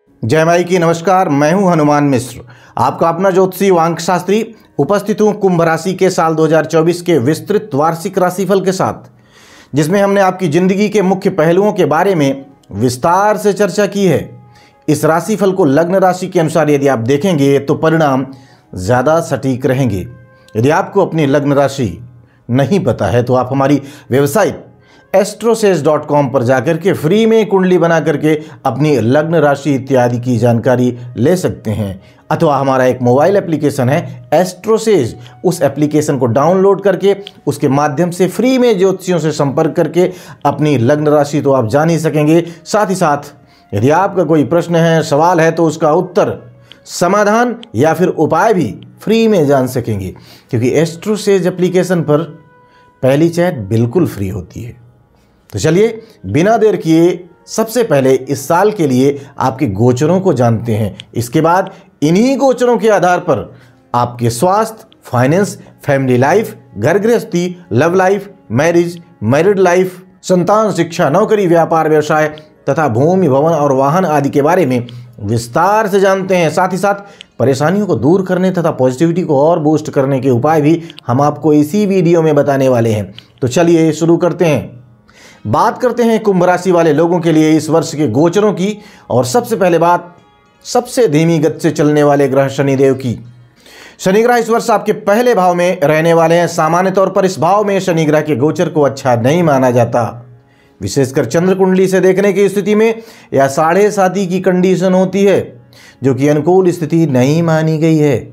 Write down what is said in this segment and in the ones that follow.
जय माई की नमस्कार। मैं हूं हनुमान मिश्र, आपका अपना ज्योतिषी वांक शास्त्री। उपस्थित हूं कुंभ राशि के साल 2024 के विस्तृत वार्षिक राशिफल के साथ, जिसमें हमने आपकी जिंदगी के मुख्य पहलुओं के बारे में विस्तार से चर्चा की है। इस राशिफल को लग्न राशि के अनुसार यदि आप देखेंगे तो परिणाम ज़्यादा सटीक रहेंगे। यदि आपको अपनी लग्न राशि नहीं पता है तो आप हमारी वेबसाइट astrosage.com पर जाकर के फ्री में कुंडली बना करके अपनी लग्न राशि इत्यादि की जानकारी ले सकते हैं, अथवा हमारा एक मोबाइल एप्लीकेशन है एस्ट्रोसेज। उस एप्लीकेशन को डाउनलोड करके उसके माध्यम से फ्री में ज्योतिषियों से संपर्क करके अपनी लग्न राशि तो आप जान ही सकेंगे। साथ ही साथ यदि आपका कोई प्रश्न है, सवाल है, तो उसका उत्तर, समाधान या फिर उपाय भी फ्री में जान सकेंगे, क्योंकि एस्ट्रोसेज एप्लीकेशन पर पहली चैट बिल्कुल फ्री होती है। तो चलिए बिना देर किए सबसे पहले इस साल के लिए आपके गोचरों को जानते हैं। इसके बाद इन्हीं गोचरों के आधार पर आपके स्वास्थ्य, फाइनेंस, फैमिली लाइफ, घर गृहस्थी, love life, marriage, married life, संतान, शिक्षा, नौकरी, व्यापार, व्यवसाय तथा भूमि, भवन और वाहन आदि के बारे में विस्तार से जानते हैं। साथ ही साथ परेशानियों को दूर करने तथा पॉजिटिविटी को और बूस्ट करने के उपाय भी हम आपको इसी वीडियो में बताने वाले हैं। तो चलिए शुरू करते हैं। बात करते हैं कुंभ राशि वाले लोगों के लिए इस वर्ष के गोचरों की। और सबसे पहले बात सबसे धीमी गति से चलने वाले ग्रह शनिदेव की। शनि ग्रह इस वर्ष आपके पहले भाव में रहने वाले हैं। सामान्य तौर पर इस भाव में शनि ग्रह के गोचर को अच्छा नहीं माना जाता, विशेषकर चंद्र कुंडली से देखने की स्थिति में या 7.5 की कंडीशन होती है, जो कि अनुकूल स्थिति नहीं मानी गई है।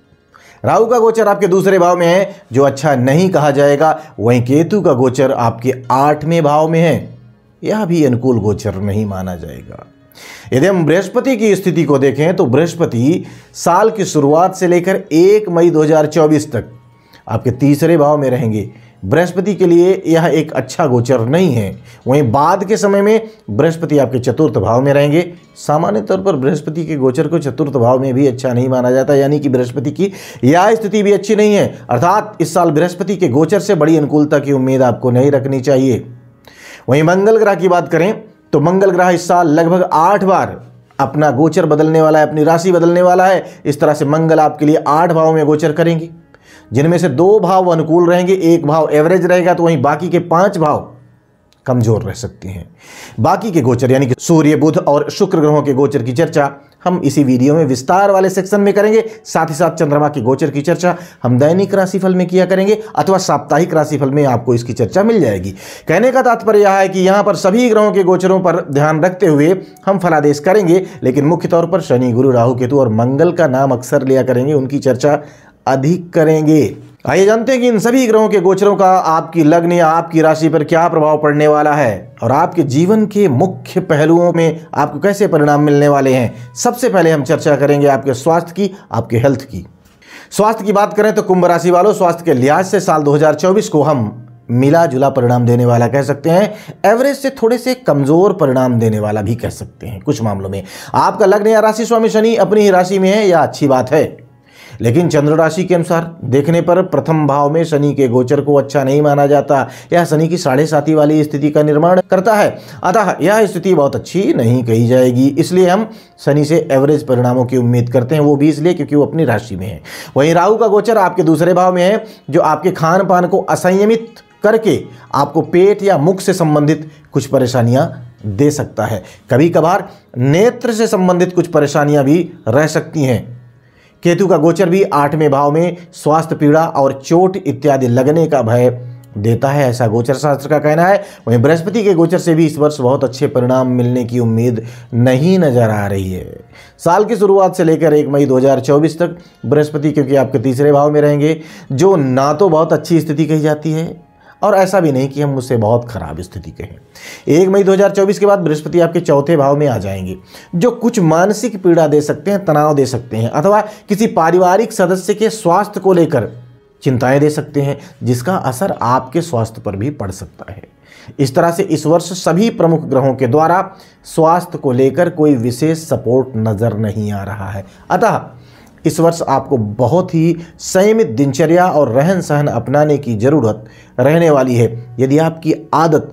राहु का गोचर आपके दूसरे भाव में है, जो अच्छा नहीं कहा जाएगा। वहीं केतु का गोचर आपके 8वें भाव में है, यह भी अनुकूल गोचर नहीं माना जाएगा। यदि हम बृहस्पति की स्थिति को देखें तो बृहस्पति साल की शुरुआत से लेकर 1 मई 2024 तक आपके तीसरे भाव में रहेंगे। बृहस्पति के लिए यह एक अच्छा गोचर नहीं है। वहीं बाद के समय में बृहस्पति आपके चतुर्थ भाव में रहेंगे। सामान्य तौर पर बृहस्पति के गोचर को चतुर्थ भाव में भी अच्छा नहीं माना जाता, यानी कि बृहस्पति की यह स्थिति भी अच्छी नहीं है। अर्थात इस साल बृहस्पति के गोचर से बड़ी अनुकूलता की उम्मीद आपको नहीं रखनी चाहिए। वहीं मंगल ग्रह की बात करें तो मंगल ग्रह इस साल लगभग 8 बार अपना गोचर बदलने वाला है, अपनी राशि बदलने वाला है। इस तरह से मंगल आपके लिए 8 भाव में गोचर करेंगे, जिनमें से 2 भाव अनुकूल रहेंगे, 1 भाव एवरेज रहेगा, तो वहीं बाकी के 5 भाव कमजोर रह सकते हैं। बाकी के गोचर यानी कि सूर्य, बुध और शुक्र ग्रहों के गोचर की चर्चा हम इसी वीडियो में विस्तार वाले सेक्शन में करेंगे। साथ ही साथ चंद्रमा के गोचर की चर्चा हम दैनिक राशिफल में किया करेंगे, अथवा साप्ताहिक राशिफल में आपको इसकी चर्चा मिल जाएगी। कहने का तात्पर्य यह है कि यहाँ पर सभी ग्रहों के गोचरों पर ध्यान रखते हुए हम फलादेश करेंगे, लेकिन मुख्य तौर पर शनि, गुरु, राहु, केतु और मंगल का नाम अक्सर लिया करेंगे, उनकी चर्चा अधिक करेंगे। आइए जानते हैं कि इन सभी ग्रहों के गोचरों का आपकी लग्न या आपकी राशि पर क्या प्रभाव पड़ने वाला है और आपके जीवन के मुख्य पहलुओं में आपको कैसे परिणाम मिलने वाले हैं। सबसे पहले हम चर्चा करेंगे आपके स्वास्थ्य की, आपके हेल्थ की। स्वास्थ्य की बात करें तो कुंभ राशि वालों, स्वास्थ्य के लिहाज से साल 2024 को हम मिला जुला परिणाम देने वाला कह सकते हैं। एवरेज से थोड़े से कमजोर परिणाम देने वाला भी कह सकते हैं। कुछ मामलों में आपका लग्न या राशि स्वामी शनि अपनी ही राशि में है, यह अच्छी बात है, लेकिन चंद्र राशि के अनुसार देखने पर प्रथम भाव में शनि के गोचर को अच्छा नहीं माना जाता। यह शनि की 7.5 वाली स्थिति का निर्माण करता है, अतः यह स्थिति बहुत अच्छी नहीं कही जाएगी। इसलिए हम शनि से एवरेज परिणामों की उम्मीद करते हैं, वो भी इसलिए क्योंकि वो अपनी राशि में है। वहीं राहु का गोचर आपके दूसरे भाव में है, जो आपके खान पान को असंयमित करके आपको पेट या मुख से संबंधित कुछ परेशानियां दे सकता है। कभी कभार नेत्र से संबंधित कुछ परेशानियां भी रह सकती हैं। केतु का गोचर भी 8वें भाव में स्वास्थ्य पीड़ा और चोट इत्यादि लगने का भय देता है, ऐसा गोचर शास्त्र का कहना है। वहीं बृहस्पति के गोचर से भी इस वर्ष बहुत अच्छे परिणाम मिलने की उम्मीद नहीं नजर आ रही है। साल की शुरुआत से लेकर 1 मई 2024 तक बृहस्पति क्योंकि आपके तीसरे भाव में रहेंगे, जो ना तो बहुत अच्छी स्थिति कही जाती है और ऐसा भी नहीं कि हम उससे बहुत खराब स्थिति कहें। 1 मई 2024 के बाद बृहस्पति आपके चौथे भाव में आ जाएंगे, जो कुछ मानसिक पीड़ा दे सकते हैं, तनाव दे सकते हैं, अथवा किसी पारिवारिक सदस्य के स्वास्थ्य को लेकर चिंताएं दे सकते हैं, जिसका असर आपके स्वास्थ्य पर भी पड़ सकता है। इस तरह से इस वर्ष सभी प्रमुख ग्रहों के द्वारा स्वास्थ्य को लेकर कोई विशेष सपोर्ट नजर नहीं आ रहा है। अतः इस वर्ष आपको बहुत ही संयमित दिनचर्या और रहन सहन अपनाने की जरूरत रहने वाली है। यदि आपकी आदत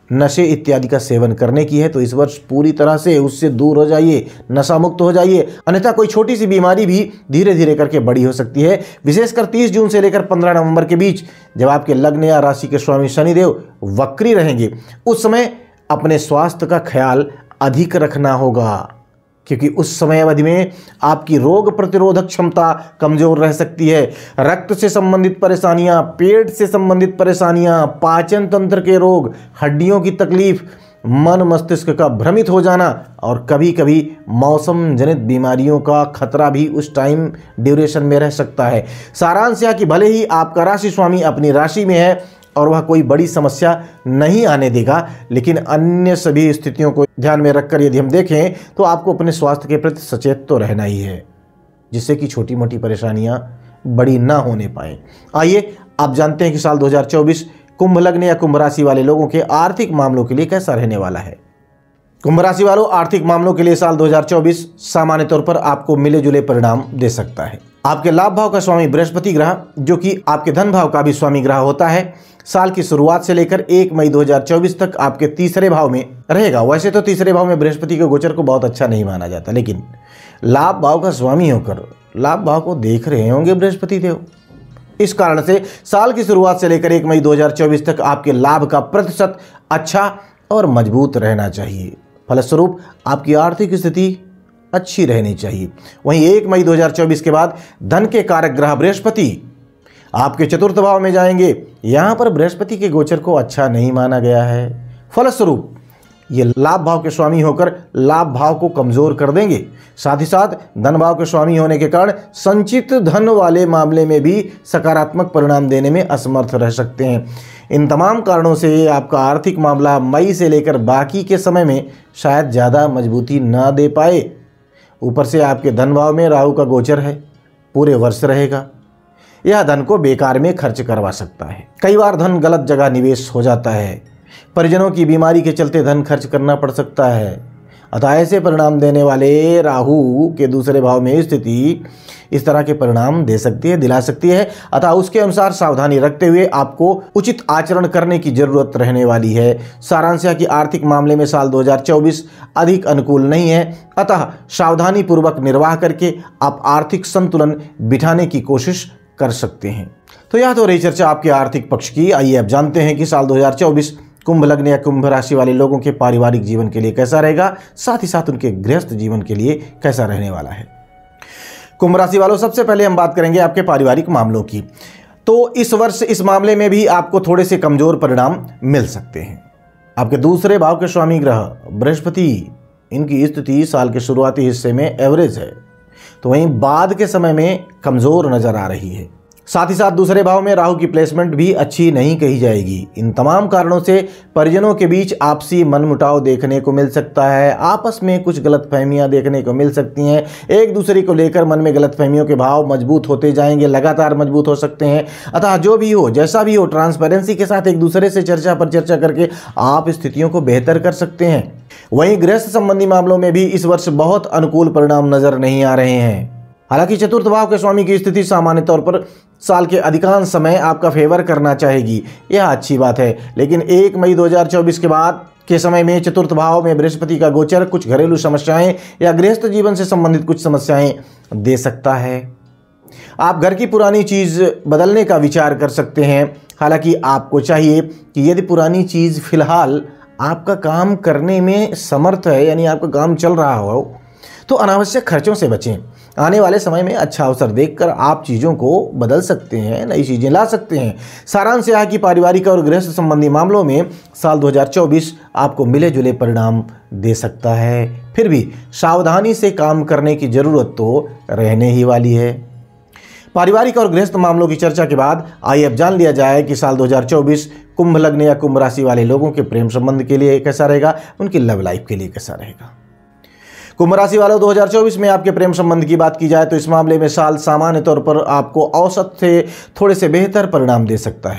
नशे इत्यादि का सेवन करने की है तो इस वर्ष पूरी तरह से उससे दूर हो जाइए, नशा मुक्त हो जाइए, अन्यथा कोई छोटी सी बीमारी भी धीरे धीरे करके बड़ी हो सकती है। विशेषकर 30 जून से लेकर 15 नवंबर के बीच जब आपके लग्न या राशि के स्वामी शनिदेव वक्री रहेंगे, उस समय अपने स्वास्थ्य का ख्याल अधिक रखना होगा, क्योंकि उस समय अवधि में आपकी रोग प्रतिरोधक क्षमता कमजोर रह सकती है। रक्त से संबंधित परेशानियां, पेट से संबंधित परेशानियां, पाचन तंत्र के रोग, हड्डियों की तकलीफ, मन मस्तिष्क का भ्रमित हो जाना और कभी कभी मौसम जनित बीमारियों का खतरा भी उस टाइम ड्यूरेशन में रह सकता है। सारांश यह कि भले ही आपका राशि स्वामी अपनी राशि में है और वह कोई बड़ी समस्या नहीं आने देगा, लेकिन अन्य सभी स्थितियों को ध्यान में रखकर यदि हम देखें तो आपको अपने स्वास्थ्य के प्रति सचेत तो रहना ही है, जिससे कि छोटी मोटी परेशानियां बड़ी ना होने पाए। आइए आप जानते हैं कि साल 2024 कुंभ लग्न या कुंभ राशि वाले लोगों के आर्थिक मामलों के लिए कैसा रहने वाला है। कुंभ राशि वालों, आर्थिक मामलों के लिए साल 2024 सामान्य तौर पर आपको मिले जुले परिणाम दे सकता है। आपके लाभ भाव का स्वामी बृहस्पति ग्रह, जो कि आपके धन भाव का भी स्वामी ग्रह होता है, साल की शुरुआत से लेकर 1 मई 2024 तक आपके तीसरे भाव में रहेगा। वैसे तो तीसरे भाव में बृहस्पति के गोचर को बहुत अच्छा नहीं माना जाता, लेकिन लाभ भाव का स्वामी होकर लाभ भाव को देख रहे होंगे बृहस्पति देव। इस कारण से साल की शुरुआत से लेकर 1 मई 2024 तक आपके लाभ का प्रतिशत अच्छा और मजबूत रहना चाहिए। फलस्वरूप आपकी आर्थिक स्थिति अच्छी रहनी चाहिए। वहीं 1 मई 2024 के बाद धन के कारक ग्रह बृहस्पति आपके चतुर्थ भाव में जाएंगे। यहां पर बृहस्पति के गोचर को अच्छा नहीं माना गया है। फलस्वरूप ये लाभ भाव के स्वामी होकर लाभ भाव को कमजोर कर देंगे। साथ ही साथ धन भाव के स्वामी होने के कारण संचित धन वाले मामले में भी सकारात्मक परिणाम देने में असमर्थ रह सकते हैं। इन तमाम कारणों से आपका आर्थिक मामला मई से लेकर बाकी के समय में शायद ज़्यादा मजबूती ना दे पाए। ऊपर से आपके धन भाव में राहु का गोचर है, पूरे वर्ष रहेगा। यह धन को बेकार में खर्च करवा सकता है। कई बार धन गलत जगह निवेश हो जाता है। परिजनों की बीमारी के चलते धन खर्च करना पड़ सकता है। अतः ऐसे परिणाम देने वाले राहु के दूसरे भाव में स्थिति इस तरह के परिणाम दे सकती है, दिला सकती है। अतः उसके अनुसार सावधानी रखते हुए आपको उचित आचरण करने की जरूरत रहने वाली है। सारांश है कि आर्थिक मामले में साल 2024 अधिक अनुकूल नहीं है। अतः सावधानी पूर्वक निर्वाह करके आप आर्थिक संतुलन बिठाने की कोशिश कर सकते हैं। तो यह तो रही चर्चा आपके आर्थिक पक्ष की। आइए अब जानते हैं कि साल 2024 कुंभ लग्न या कुंभ राशि वाले लोगों के पारिवारिक जीवन के लिए कैसा रहेगा, साथ ही साथ उनके गृहस्थ जीवन के लिए कैसा रहने वाला है। कुंभ राशि वालों, सबसे पहले हम बात करेंगे आपके पारिवारिक मामलों की। तो इस वर्ष इस मामले में भी आपको थोड़े से कमजोर परिणाम मिल सकते हैं। आपके दूसरे भाव के स्वामी ग्रह बृहस्पति, इनकी स्थिति साल के शुरुआती हिस्से में एवरेज है, तो वहीं बाद के समय में कमजोर नजर आ रही है। साथ ही साथ दूसरे भाव में राहु की प्लेसमेंट भी अच्छी नहीं कही जाएगी। इन तमाम कारणों से परिजनों के बीच आपसी मनमुटाव देखने को मिल सकता है। आपस में कुछ गलतफहमियां देखने को मिल सकती हैं। एक दूसरे को लेकर मन में गलतफहमियों के भाव मजबूत होते जाएंगे, लगातार मजबूत हो सकते हैं। अतः जो भी हो, जैसा भी हो, ट्रांसपेरेंसी के साथ एक दूसरे से चर्चा पर चर्चा करके आप स्थितियों को बेहतर कर सकते हैं। वहीं गृहस्थ संबंधी मामलों में भी इस वर्ष बहुत अनुकूल परिणाम नजर नहीं आ रहे हैं। हालांकि चतुर्थ भाव के स्वामी की स्थिति सामान्य तौर पर साल के अधिकांश समय आपका फेवर करना चाहेगी, यह अच्छी बात है। लेकिन 1 मई 2024 के बाद के समय में चतुर्थ भाव में बृहस्पति का गोचर कुछ घरेलू समस्याएं या गृहस्थ जीवन से संबंधित कुछ समस्याएं दे सकता है। आप घर की पुरानी चीज बदलने का विचार कर सकते हैं। हालांकि आपको चाहिए कि यदि पुरानी चीज फिलहाल आपका काम करने में समर्थ है, यानी आपका काम चल रहा हो, तो अनावश्यक खर्चों से बचें। आने वाले समय में अच्छा अवसर देखकर आप चीज़ों को बदल सकते हैं, नई चीज़ें ला सकते हैं। सारांश यह है कि पारिवारिक और गृहस्थ संबंधी मामलों में साल 2024 आपको मिले जुले परिणाम दे सकता है। फिर भी सावधानी से काम करने की जरूरत तो रहने ही वाली है। पारिवारिक और गृहस्थ मामलों की चर्चा के बाद आइए अब जान लिया जाए कि साल 2024 कुंभ लग्न या कुंभ राशि वाले लोगों के प्रेम संबंध के लिए कैसा रहेगा, उनकी लव लाइफ के लिए कैसा रहेगा। कुंभ राशि वालों, 2024 में आपके प्रेम संबंध की बात की जाए तो इस मामले में साल सामान्य तौर पर आपको औसत से थोड़े से बेहतर परिणाम दे सकता है।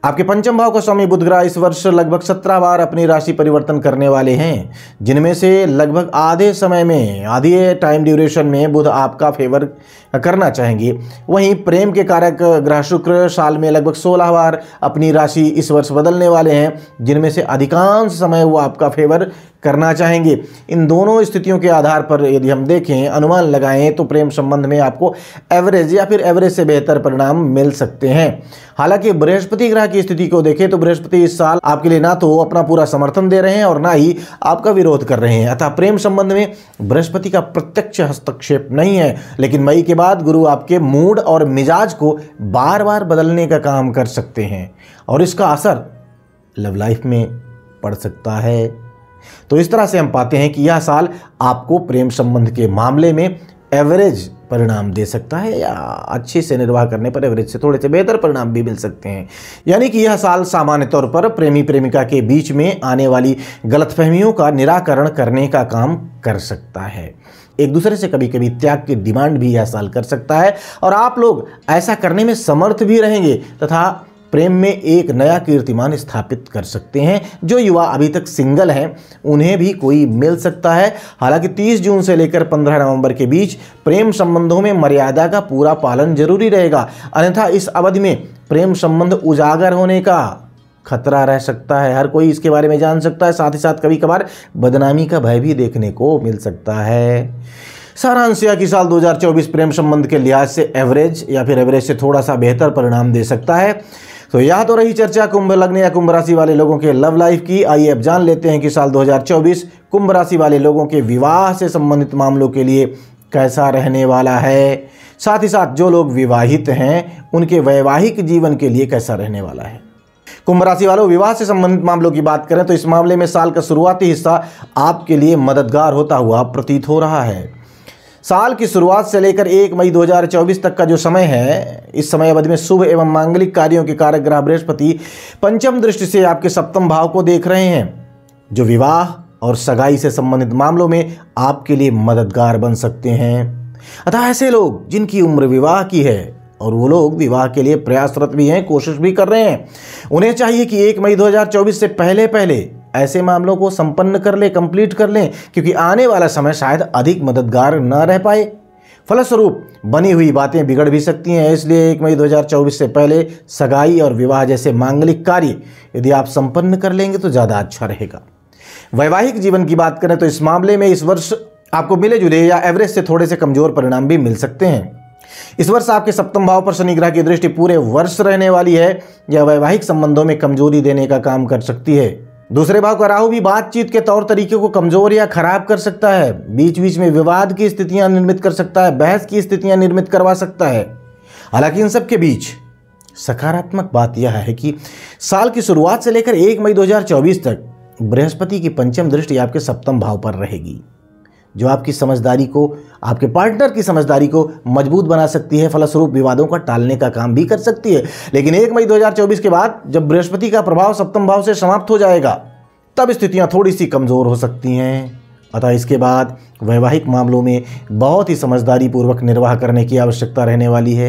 आपके पंचम भाव का स्वामी बुध ग्रह इस वर्ष लगभग 17 बार अपनी राशि परिवर्तन करने वाले हैं, जिनमें से लगभग आधे समय में, आधे टाइम ड्यूरेशन में बुध आपका फेवर करना चाहेंगे। वहीं प्रेम के कारक ग्रह शुक्र साल में लगभग 16 बार अपनी राशि इस वर्ष बदलने वाले हैं, जिनमें से अधिकांश समय वो आपका फेवर करना चाहेंगे। इन दोनों स्थितियों के आधार पर यदि हम देखें, अनुमान लगाएं, तो प्रेम संबंध में आपको एवरेज या फिर एवरेज से बेहतर परिणाम मिल सकते हैं। हालांकि बृहस्पति ग्रह की स्थिति को देखें तो बृहस्पति इस साल आपके लिए ना तो अपना पूरा समर्थन दे रहे हैं और ना ही आपका विरोध कर रहे हैं। अतः प्रेम संबंध में बृहस्पति का प्रत्यक्ष हस्तक्षेप नहीं है, लेकिन मई के बाद गुरु आपके मूड और मिजाज को बार बार बदलने का काम कर सकते हैं और इसका असर लव लाइफ में पड़ सकता है। तो इस तरह से हम पाते हैं कि यह साल आपको प्रेम संबंध के मामले में एवरेज परिणाम दे सकता है या अच्छे से निर्वाह करने पर एवरेज से थोड़े से बेहतर परिणाम भी मिल सकते हैं। यानी कि यह साल सामान्य तौर पर प्रेमी प्रेमिका के बीच में आने वाली गलतफहमियों का निराकरण करने का काम कर सकता है। एक दूसरे से कभी कभी त्याग की डिमांड भी यह साल कर सकता है और आप लोग ऐसा करने में समर्थ भी रहेंगे तथा प्रेम में एक नया कीर्तिमान स्थापित कर सकते हैं। जो युवा अभी तक सिंगल हैं उन्हें भी कोई मिल सकता है। हालांकि 30 जून से लेकर 15 नवंबर के बीच प्रेम संबंधों में मर्यादा का पूरा पालन जरूरी रहेगा, अन्यथा इस अवधि में प्रेम संबंध उजागर होने का खतरा रह सकता है। हर कोई इसके बारे में जान सकता है, साथ ही साथ कभी कभार बदनामी का भय भी देखने को मिल सकता है। सारांश यह कि साल 2024 प्रेम संबंध के लिहाज से एवरेज या फिर एवरेज से थोड़ा सा बेहतर परिणाम दे सकता है। तो यह तो रही चर्चा कुंभ लग्न या कुंभ राशि वाले लोगों के लव लाइफ की। आइए अब जान लेते हैं कि साल 2024 कुंभ राशि वाले लोगों के विवाह से संबंधित मामलों के लिए कैसा रहने वाला है। साथ ही साथ जो लोग विवाहित हैं उनके वैवाहिक जीवन के लिए कैसा रहने वाला है। कुंभ राशि वालों, विवाह से संबंधित मामलों की बात करें तो इस मामले में साल का शुरुआती हिस्सा आपके लिए मददगार होता हुआ प्रतीत हो रहा है। साल की शुरुआत से लेकर 1 मई 2024 तक का जो समय है, इस समय अवधि में शुभ एवं मांगलिक कार्यों के कारक ग्रह बृहस्पति पंचम दृष्टि से आपके सप्तम भाव को देख रहे हैं, जो विवाह और सगाई से संबंधित मामलों में आपके लिए मददगार बन सकते हैं। अतः ऐसे लोग जिनकी उम्र विवाह की है और वो लोग विवाह के लिए प्रयासरत भी हैं, कोशिश भी कर रहे हैं, उन्हें चाहिए कि 1 मई 2024 से पहले ऐसे मामलों को संपन्न कर लें, कंप्लीट कर लें, क्योंकि आने वाला समय शायद अधिक मददगार न रह पाए। फलस्वरूप बनी हुई बातें बिगड़ भी सकती हैं। इसलिए 1 मई 2024 से पहले सगाई और विवाह जैसे मांगलिक कार्य यदि आप संपन्न कर लेंगे तो ज़्यादा अच्छा रहेगा। वैवाहिक जीवन की बात करें तो इस मामले में इस वर्ष आपको मिले जुले या एवरेज से थोड़े से कमजोर परिणाम भी मिल सकते हैं। इस वर्ष आपके सप्तम भाव पर शनि ग्रह की दृष्टि पूरे वर्ष रहने वाली है। यह वैवाहिक संबंधों में कमजोरी देने का काम कर सकती है। दूसरे भाव का राहु भी बातचीत के तौर तरीके को कमजोर या खराब कर सकता है, बीच बीच में विवाद की स्थितियां निर्मित कर सकता है, बहस की स्थितियां निर्मित करवा सकता है। हालांकि इन सब के बीच सकारात्मक बात यह है कि साल की शुरुआत से लेकर 1 मई 2024 तक बृहस्पति की पंचम दृष्टि आपके सप्तम भाव पर रहेगी, जो आपकी समझदारी को, आपके पार्टनर की समझदारी को मजबूत बना सकती है। फलस्वरूप विवादों का टालने का काम भी कर सकती है। लेकिन 1 मई 2024 के बाद जब बृहस्पति का प्रभाव सप्तम भाव से समाप्त हो जाएगा तब स्थितियां थोड़ी सी कमजोर हो सकती हैं। अतः इसके बाद वैवाहिक मामलों में बहुत ही समझदारी पूर्वक निर्वाह करने की आवश्यकता रहने वाली है।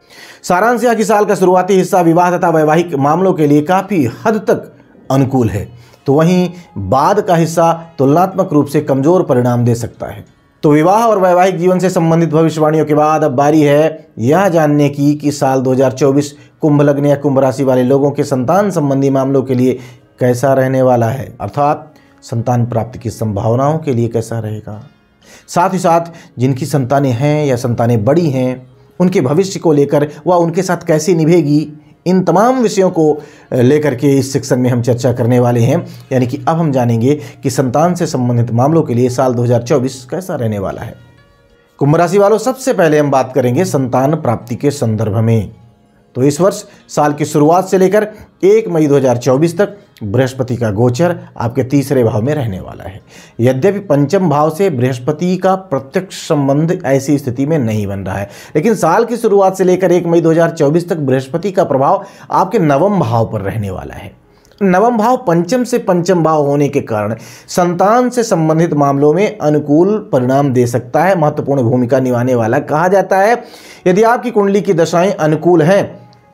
सारांश यह कि साल का शुरुआती हिस्सा विवाह तथा वैवाहिक मामलों के लिए काफी हद तक अनुकूल है, तो वहीं बाद का हिस्सा तुलनात्मक रूप से कमजोर परिणाम दे सकता है। तो विवाह और वैवाहिक जीवन से संबंधित भविष्यवाणियों के बाद अब बारी है यह जानने की कि साल 2024 कुंभ लग्न या कुंभ राशि वाले लोगों के संतान संबंधी मामलों के लिए कैसा रहने वाला है, अर्थात संतान प्राप्ति की संभावनाओं के लिए कैसा रहेगा। साथ ही साथ जिनकी संतानें हैं या संतानें बड़ी हैं उनके भविष्य को लेकर वह उनके साथ कैसे निभेगी, इन तमाम विषयों को लेकर के इस सेक्शन में हम चर्चा करने वाले हैं। यानी कि अब हम जानेंगे कि संतान से संबंधित मामलों के लिए साल 2024 कैसा रहने वाला है। कुंभ राशि वालों, सबसे पहले हम बात करेंगे संतान प्राप्ति के संदर्भ में। तो इस वर्ष साल की शुरुआत से लेकर 1 मई 2024 तक बृहस्पति का गोचर आपके तीसरे भाव में रहने वाला है। यद्यपि पंचम भाव से बृहस्पति का प्रत्यक्ष संबंध ऐसी स्थिति में नहीं बन रहा है, लेकिन साल की शुरुआत से लेकर 1 मई 2024 तक बृहस्पति का प्रभाव आपके नवम भाव पर रहने वाला है। नवम भाव पंचम से पंचम भाव होने के कारण संतान से संबंधित मामलों में अनुकूल परिणाम दे सकता है, महत्वपूर्ण भूमिका निभाने वाला कहा जाता है। यदि आपकी कुंडली की दशाएं अनुकूल हैं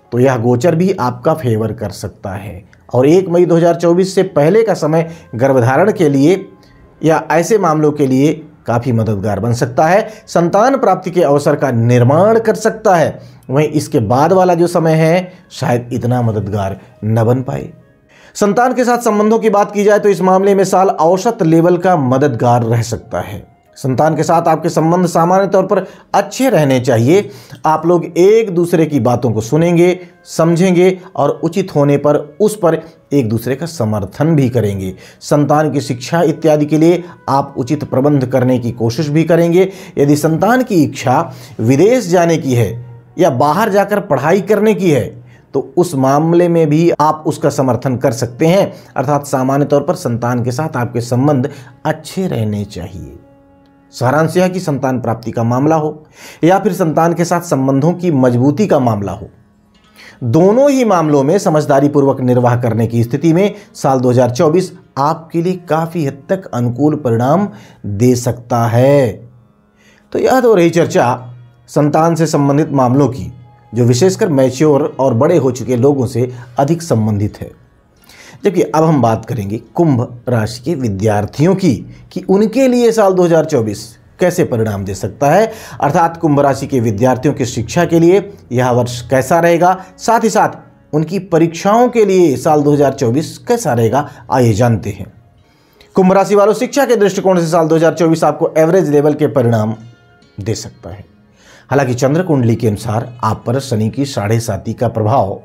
तो यह गोचर भी आपका फेवर कर सकता है। और 1 मई 2024 से पहले का समय गर्भधारण के लिए या ऐसे मामलों के लिए काफ़ी मददगार बन सकता है। संतान प्राप्ति के अवसर का निर्माण कर सकता है। वहीं इसके बाद वाला जो समय है शायद इतना मददगार न बन पाए। संतान के साथ संबंधों की बात की जाए तो इस मामले में साल औसत लेवल का मददगार रह सकता है। संतान के साथ आपके संबंध सामान्य तौर पर अच्छे रहने चाहिए। आप लोग एक दूसरे की बातों को सुनेंगे, समझेंगे और उचित होने पर उस पर एक दूसरे का समर्थन भी करेंगे। संतान की शिक्षा इत्यादि के लिए आप उचित प्रबंध करने की कोशिश भी करेंगे। यदि संतान की इच्छा विदेश जाने की है या बाहर जाकर पढ़ाई करने की है तो उस मामले में भी आप उसका समर्थन कर सकते हैं। अर्थात सामान्य तौर पर संतान के साथ आपके संबंध अच्छे रहने चाहिए। सारांश यह कि संतान प्राप्ति का मामला हो या फिर संतान के साथ संबंधों की मजबूती का मामला हो, दोनों ही मामलों में समझदारी पूर्वक निर्वाह करने की स्थिति में साल 2024 आपके लिए काफी हद तक अनुकूल परिणाम दे सकता है। तो यह तो रही चर्चा संतान से संबंधित मामलों की, जो विशेषकर मैच्योर और बड़े हो चुके लोगों से अधिक संबंधित है। जबकि अब हम बात करेंगे कुंभ राशि के विद्यार्थियों की कि उनके लिए साल 2024 कैसे परिणाम दे सकता है। अर्थात कुंभ राशि के विद्यार्थियों की शिक्षा के लिए यह वर्ष कैसा रहेगा, साथ ही साथ उनकी परीक्षाओं के लिए साल 2024 कैसा रहेगा, आइए जानते हैं। कुंभ राशि वालों, शिक्षा के दृष्टिकोण से साल 2024 आपको एवरेज लेवल के परिणाम दे सकता है। हालांकि चंद्र कुंडली के अनुसार आप पर शनि की 7.5 का प्रभाव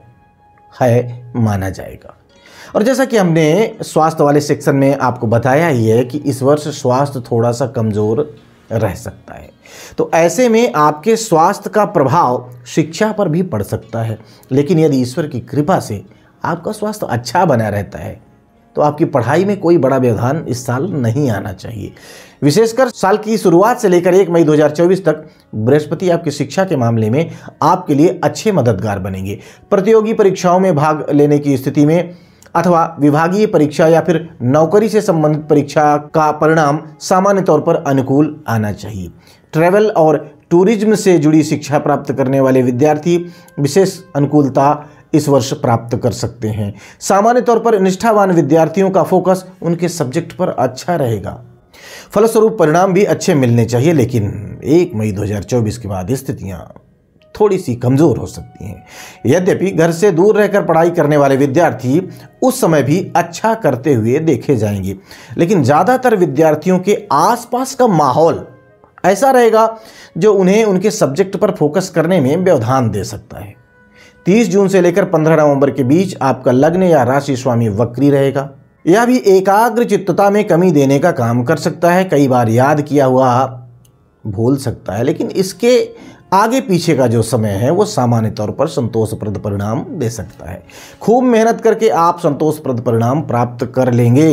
है माना जाएगा। और जैसा कि हमने स्वास्थ्य वाले सेक्शन में आपको बताया ही है कि इस वर्ष स्वास्थ्य थोड़ा सा कमज़ोर रह सकता है। तो ऐसे में आपके स्वास्थ्य का प्रभाव शिक्षा पर भी पड़ सकता है। लेकिन यदि ईश्वर की कृपा से आपका स्वास्थ्य अच्छा बना रहता है तो आपकी पढ़ाई में कोई बड़ा व्यवधान इस साल नहीं आना चाहिए। विशेषकर साल की शुरुआत से लेकर 1 मई 2024 तक बृहस्पति आपकी शिक्षा के मामले में आपके लिए अच्छे मददगार बनेंगे। प्रतियोगी परीक्षाओं में भाग लेने की स्थिति में अथवा विभागीय परीक्षा या फिर नौकरी से संबंधित परीक्षा का परिणाम सामान्य तौर पर अनुकूल आना चाहिए। ट्रैवल और टूरिज्म से जुड़ी शिक्षा प्राप्त करने वाले विद्यार्थी विशेष अनुकूलता इस वर्ष प्राप्त कर सकते हैं। सामान्य तौर पर निष्ठावान विद्यार्थियों का फोकस उनके सब्जेक्ट पर अच्छा रहेगा। फलस्वरूप परिणाम भी अच्छे मिलने चाहिए। लेकिन 1 मई 2024 के बाद स्थितियां थोड़ी सी कमज़ोर हो सकती हैं। यद्यपि घर से दूर रहकर पढ़ाई करने वाले विद्यार्थी उस समय भी अच्छा करते हुए देखे जाएंगे। लेकिन ज़्यादातर विद्यार्थियों के आसपास का माहौल ऐसा रहेगा जो उन्हें उनके सब्जेक्ट पर फोकस करने में व्यवधान दे सकता है। 30 जून से लेकर 15 नवंबर के बीच आपका लग्न या राशि स्वामी वक्री रहेगा। यह भी एकाग्र चित्तता में कमी देने का काम कर सकता है। कई बार याद किया हुआ भूल सकता है। लेकिन इसके आगे पीछे का जो समय है वो सामान्य तौर पर संतोषप्रद परिणाम दे सकता है। खूब मेहनत करके आप संतोषप्रद परिणाम प्राप्त कर लेंगे।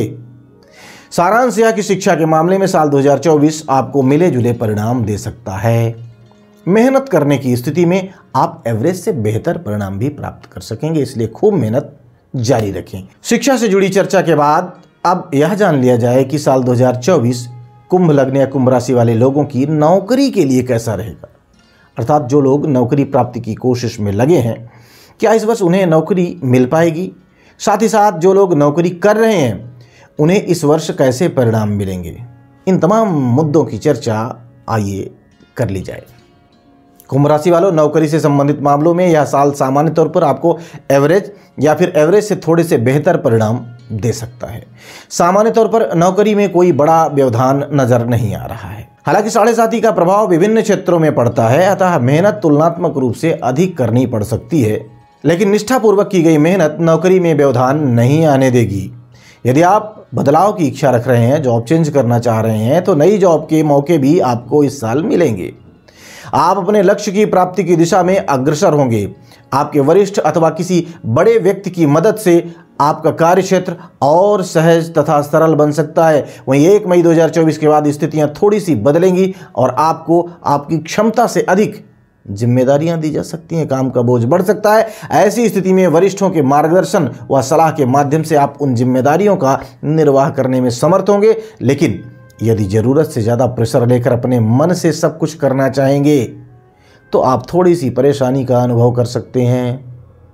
सारांश यह कि शिक्षा के मामले में साल 2024 आपको मिले जुले परिणाम दे सकता है। मेहनत करने की स्थिति में आप एवरेज से बेहतर परिणाम भी प्राप्त कर सकेंगे, इसलिए खूब मेहनत जारी रखें। शिक्षा से जुड़ी चर्चा के बाद अब यह जान लिया जाए कि साल 2024 कुंभ लग्न या कुंभ राशि वाले लोगों की नौकरी के लिए कैसा रहेगा। अर्थात जो लोग नौकरी प्राप्ति की कोशिश में लगे हैं, क्या इस वर्ष उन्हें नौकरी मिल पाएगी। साथ ही साथ जो लोग नौकरी कर रहे हैं उन्हें इस वर्ष कैसे परिणाम मिलेंगे। इन तमाम मुद्दों की चर्चा आइए कर ली जाए। कुंभ राशि वालों, नौकरी से संबंधित मामलों में यह साल सामान्य तौर पर आपको एवरेज या फिर एवरेज से थोड़े से बेहतर परिणाम दे सकता है। सामान्य तौर पर नौकरी में कोई बड़ा व्यवधान नजर नहीं आ रहा है। हालांकि 7.5 का प्रभाव विभिन्न क्षेत्रों में पड़ता है, अतः मेहनत तुलनात्मक रूप से अधिक करनी पड़ सकती है। लेकिन निष्ठापूर्वक की गई मेहनत नौकरी में व्यवधान नहीं आने देगी। यदि आप बदलाव की इच्छा रख रहे हैं, जॉब चेंज करना चाह रहे हैं, तो नई जॉब के मौके भी आपको इस साल मिलेंगे। आप अपने लक्ष्य की प्राप्ति की दिशा में अग्रसर होंगे। आपके वरिष्ठ अथवा किसी बड़े व्यक्ति की मदद से आपका कार्यक्षेत्र और सहज तथा सरल बन सकता है। वहीं 1 मई 2024 के बाद स्थितियां थोड़ी सी बदलेंगी और आपको आपकी क्षमता से अधिक जिम्मेदारियां दी जा सकती हैं। काम का बोझ बढ़ सकता है। ऐसी स्थिति में वरिष्ठों के मार्गदर्शन व सलाह के माध्यम से आप उन जिम्मेदारियों का निर्वाह करने में समर्थ होंगे। लेकिन यदि ज़रूरत से ज़्यादा प्रेशर लेकर अपने मन से सब कुछ करना चाहेंगे तो आप थोड़ी सी परेशानी का अनुभव कर सकते हैं।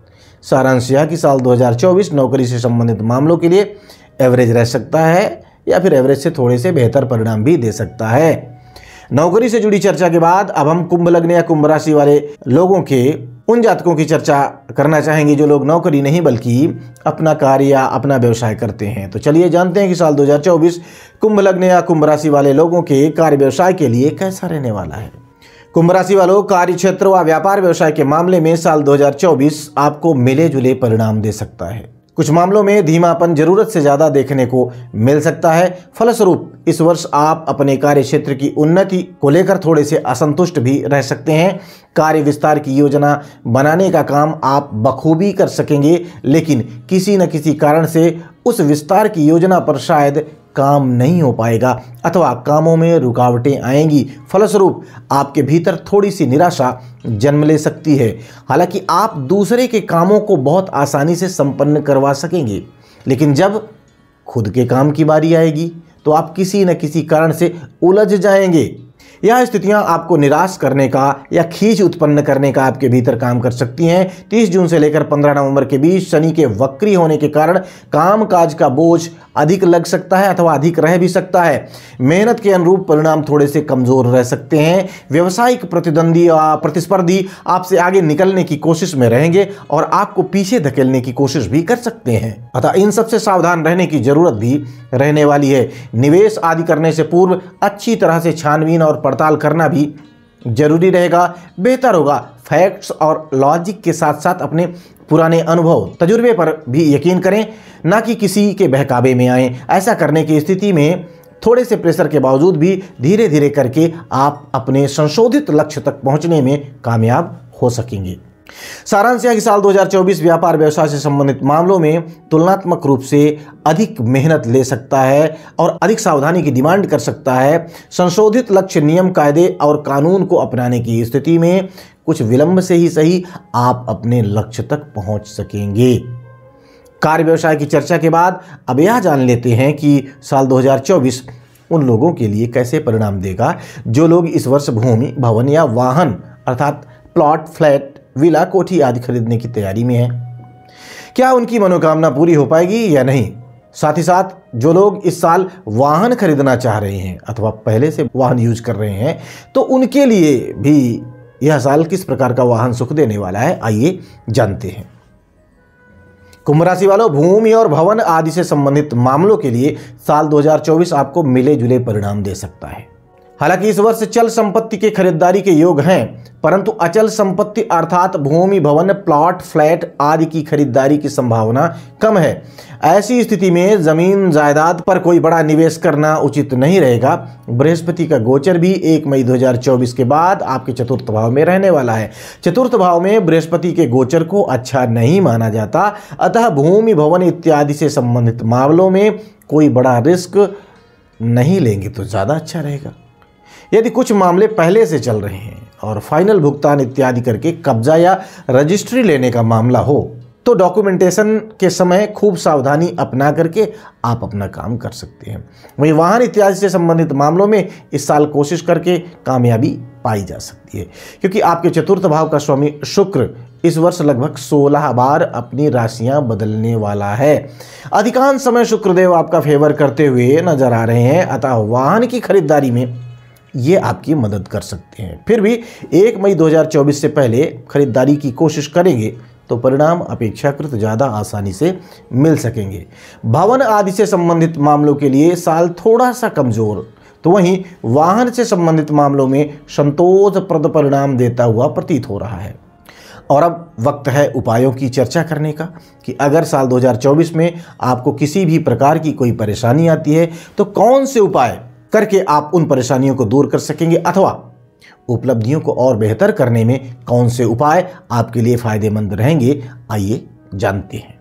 सारांश यह कि साल 2024 नौकरी से संबंधित मामलों के लिए एवरेज रह सकता है या फिर एवरेज से थोड़े से बेहतर परिणाम भी दे सकता है। नौकरी से जुड़ी चर्चा के बाद अब हम कुंभ लग्न या कुंभ राशि वाले लोगों के उन जातकों की चर्चा करना चाहेंगे जो लोग नौकरी नहीं बल्कि अपना कार्य या अपना व्यवसाय करते हैं। तो चलिए जानते हैं कि साल 2024 कुंभ लग्न या कुंभ राशि वाले लोगों के कार्य व्यवसाय के लिए कैसा रहने वाला है। कुंभ राशि वालों, कार्य क्षेत्र व व्यापार व्यवसाय के मामले में साल 2024 आपको मिले जुले परिणाम दे सकता है। कुछ मामलों में धीमापन जरूरत से ज्यादा देखने को मिल सकता है। फलस्वरूप इस वर्ष आप अपने कार्य क्षेत्र की उन्नति को लेकर थोड़े से असंतुष्ट भी रह सकते हैं। कार्य विस्तार की योजना बनाने का काम आप बखूबी कर सकेंगे, लेकिन किसी न किसी कारण से उस विस्तार की योजना पर शायद काम नहीं हो पाएगा अथवा कामों में रुकावटें आएंगी। फलस्वरूप आपके भीतर थोड़ी सी निराशा जन्म ले सकती है। हालांकि आप दूसरे के कामों को बहुत आसानी से संपन्न करवा सकेंगे, लेकिन जब खुद के काम की बारी आएगी तो आप किसी न किसी कारण से उलझ जाएंगे। यह स्थितियां आपको निराश करने का या खींच उत्पन्न करने का आपके भीतर काम कर सकती हैं। 30 जून से लेकर 15 नवंबर के बीच शनि के वक्री होने के कारण कामकाज का बोझ अधिक लग सकता है अथवा अधिक रह भी सकता है। मेहनत के अनुरूप परिणाम थोड़े से कमजोर रह सकते हैं। व्यावसायिक प्रतिद्वंदी या प्रतिस्पर्धी आपसे आगे निकलने की कोशिश में रहेंगे और आपको पीछे धकेलने की कोशिश भी कर सकते हैं। अतः इन सबसे सावधान रहने की जरूरत भी रहने वाली है। निवेश आदि करने से पूर्व अच्छी तरह से छानबीन और पड़ताल करना भी जरूरी रहेगा। बेहतर होगा फैक्ट्स और लॉजिक के साथ साथ अपने पुराने अनुभव तजुर्बे पर भी यकीन करें, ना कि किसी के बहकावे में आएं। ऐसा करने की स्थिति में थोड़े से प्रेशर के बावजूद भी धीरे धीरे करके आप अपने संशोधित लक्ष्य तक पहुंचने में कामयाब हो सकेंगे। सारांश यह कि साल 2024 व्यापार व्यवसाय से संबंधित मामलों में तुलनात्मक रूप से अधिक मेहनत ले सकता है और अधिक सावधानी की डिमांड कर सकता है। संशोधित लक्ष्य, नियम, कायदे और कानून को अपनाने की स्थिति में कुछ विलंब से ही सही आप अपने लक्ष्य तक पहुंच सकेंगे। कार्य व्यवसाय की चर्चा के बाद अब यह जान लेते हैं कि साल 2024 उन लोगों के लिए कैसे परिणाम देगा जो लोग इस वर्ष भूमि, भवन या वाहन अर्थात प्लॉट, फ्लैट, विला, कोठी आदि खरीदने की तैयारी में है। क्या उनकी मनोकामना पूरी हो पाएगी या नहीं? साथ ही साथ जो लोग इस साल वाहन खरीदना चाह रहे हैं अथवा पहले से वाहन यूज कर रहे हैं, तो उनके लिए भी यह साल किस प्रकार का वाहन सुख देने वाला है, आइए जानते हैं। कुंभ राशि वालों, भूमि और भवन आदि से संबंधित मामलों के लिए साल 2024 आपको मिले जुले परिणाम दे सकता है। हालांकि इस वर्ष चल संपत्ति के खरीदारी के योग हैं, परंतु अचल संपत्ति अर्थात भूमि, भवन, प्लॉट, फ्लैट आदि की खरीदारी की संभावना कम है। ऐसी स्थिति में जमीन जायदाद पर कोई बड़ा निवेश करना उचित नहीं रहेगा। बृहस्पति का गोचर भी 1 मई 2024 के बाद आपके चतुर्थ भाव में रहने वाला है। चतुर्थ भाव में बृहस्पति के गोचर को अच्छा नहीं माना जाता, अतः भूमि, भवन इत्यादि से संबंधित मामलों में कोई बड़ा रिस्क नहीं लेंगे तो ज्यादा अच्छा रहेगा। यदि कुछ मामले पहले से चल रहे हैं और फाइनल भुगतान इत्यादि करके कब्जा या रजिस्ट्री लेने का मामला हो, तो डॉक्यूमेंटेशन के समय खूब सावधानी अपना करके आप अपना काम कर सकते हैं। वहीं वाहन इत्यादि से संबंधित मामलों में इस साल कोशिश करके कामयाबी पाई जा सकती है, क्योंकि आपके चतुर्थ भाव का स्वामी शुक्र इस वर्ष लगभग 16 बार अपनी राशियां बदलने वाला है। अधिकांश समय शुक्रदेव आपका फेवर करते हुए नजर आ रहे हैं, अतः वाहन की खरीदारी में ये आपकी मदद कर सकते हैं। फिर भी 1 मई 2024 से पहले खरीदारी की कोशिश करेंगे तो परिणाम अपेक्षाकृत ज़्यादा आसानी से मिल सकेंगे। भवन आदि से संबंधित मामलों के लिए साल थोड़ा सा कमज़ोर, तो वहीं वाहन से संबंधित मामलों में संतोषप्रद परिणाम देता हुआ प्रतीत हो रहा है। और अब वक्त है उपायों की चर्चा करने का कि अगर साल 2024 में आपको किसी भी प्रकार की कोई परेशानी आती है तो कौन से उपाय करके आप उन परेशानियों को दूर कर सकेंगे अथवा उपलब्धियों को और बेहतर करने में कौन से उपाय आपके लिए फायदेमंद रहेंगे, आइए जानते हैं।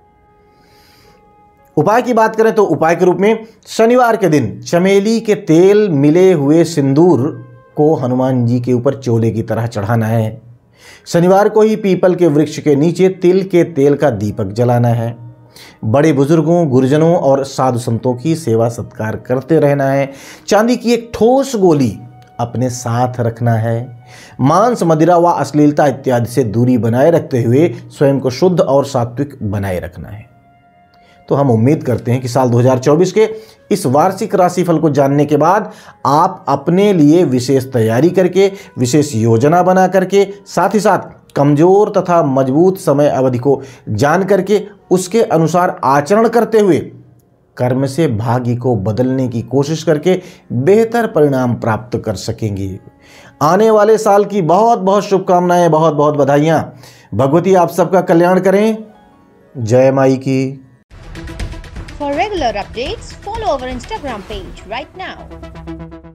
उपाय की बात करें तो उपाय के रूप में शनिवार के दिन चमेली के तेल मिले हुए सिंदूर को हनुमान जी के ऊपर चोले की तरह चढ़ाना है। शनिवार को ही पीपल के वृक्ष के नीचे तिल के तेल का दीपक जलाना है। बड़े बुजुर्गों, गुरुजनों और साधु संतों की सेवा सत्कार करते रहना है। चांदी की एक ठोस गोली अपने साथ रखना है। मांस, मदिरा व अश्लीलता इत्यादि से दूरी बनाए रखते हुए स्वयं को शुद्ध और सात्विक बनाए रखना है। तो हम उम्मीद करते हैं कि साल 2024 के इस वार्षिक राशिफल को जानने के बाद आप अपने लिए विशेष तैयारी करके, विशेष योजना बना करके, साथ ही साथ कमजोर तथा मजबूत समय अवधि को जान करके उसके अनुसार आचरण करते हुए कर्म से भाग्य को बदलने की कोशिश करके बेहतर परिणाम प्राप्त कर सकेंगे। आने वाले साल की बहुत बहुत शुभकामनाएं, बहुत बहुत बधाइयां। भगवती आप सबका कल्याण करें। जय माई की। For regular updates, follow our Instagram page right now.